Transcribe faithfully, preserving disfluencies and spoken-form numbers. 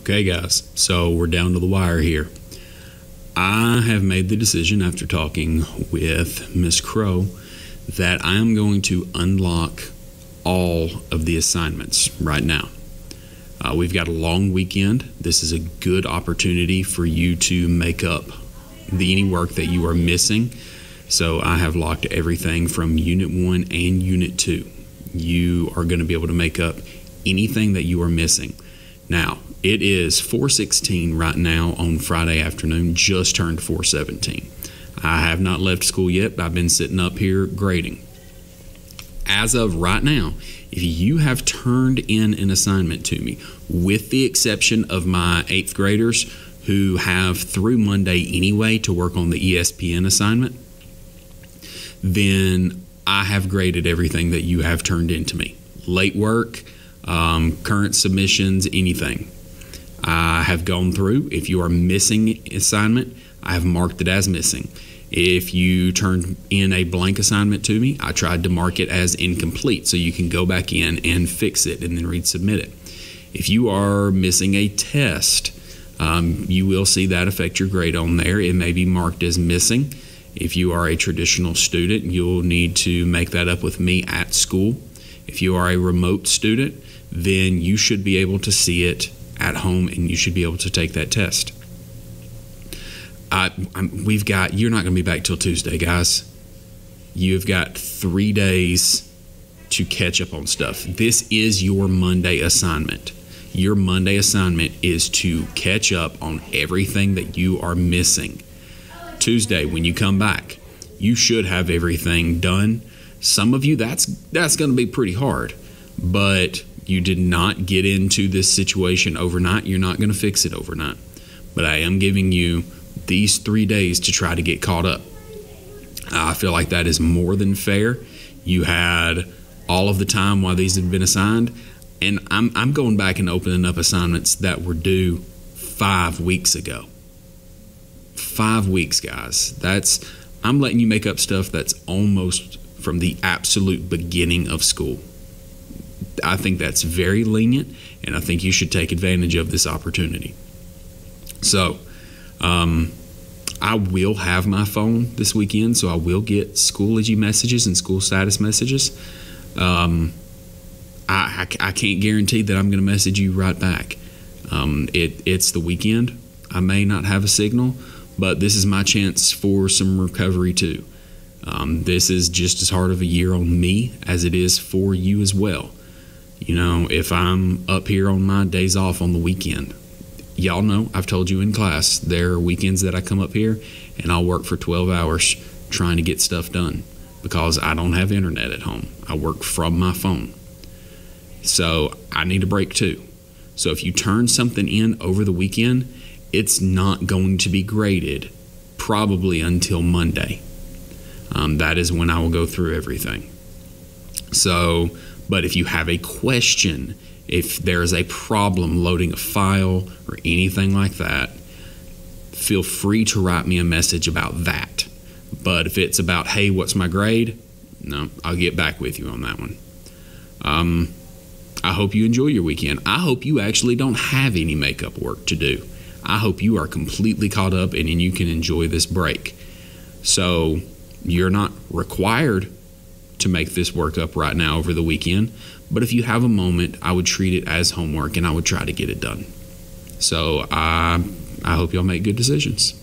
Okay, guys, so we're down to the wire here. I have made the decision after talking with Miss Crow that I am going to unlock all of the assignments right now. Uh, we've got a long weekend. This is a good opportunity for you to make up the any work that you are missing. So I have locked everything from Unit one and Unit two. You are going to be able to make up anything that you are missing. Now, it is four sixteen right now on Friday afternoon, just turned four seventeen. I have not left school yet, but I've been sitting up here grading. As of right now, if you have turned in an assignment to me, with the exception of my eighth graders who have through Monday anyway to work on the E S P N assignment, then I have graded everything that you have turned in to me. Late work, um, current submissions, anything. I have gone through. If you are missing assignment, I have marked it as missing. If you turned in a blank assignment to me, I tried to mark it as incomplete so you can go back in and fix it and then resubmit it. If you are missing a test, um, you will see that affect your grade on there. It may be marked as missing. If you are a traditional student, you'll need to make that up with me at school. If you are a remote student, then you should be able to see it at home and you should be able to take that test. I, I'm, we've got, you're not going to be back till Tuesday, guys. You've got three days to catch up on stuff. This is your Monday assignment. Your Monday assignment is to catch up on everything that you are missing. Tuesday, when you come back, you should have everything done. Some of you, that's that's going to be pretty hard, but you did not get into this situation overnight. You're not going to fix it overnight, but I am giving you these three days to try to get caught up. I feel like that is more than fair. You had all of the time while these had been assigned, and I'm I'm going back and opening up assignments that were due five weeks ago. Five weeks, guys. That's I'm letting you make up stuff that's almost from the absolute beginning of school. I think that's very lenient, and I think you should take advantage of this opportunity. So, um, I will have my phone this weekend, so I will get Schoology messages and school status messages. Um, I, I, I can't guarantee that I'm going to message you right back. Um, it, it's the weekend. I may not have a signal, but this is my chance for some recovery too. Um, this is just as hard of a year on me as it is for you as well. You know, if I'm up here on my days off on the weekend, y'all know, I've told you in class, there are weekends that I come up here and I'll work for twelve hours trying to get stuff done because I don't have internet at home. I work from my phone. So I need a break too. So if you turn something in over the weekend, it's not going to be graded probably until Monday. Um, that is when I will go through everything. So, but if you have a question, if there is a problem loading a file or anything like that, feel free to write me a message about that. But if it's about, hey, what's my grade? No, I'll get back with you on that one. Um, I hope you enjoy your weekend. I hope you actually don't have any makeup work to do. I hope you are completely caught up and you can enjoy this break. So you're not required to make this work up right now over the weekend, but if you have a moment, I would treat it as homework and I would try to get it done. So I, I hope y'all make good decisions.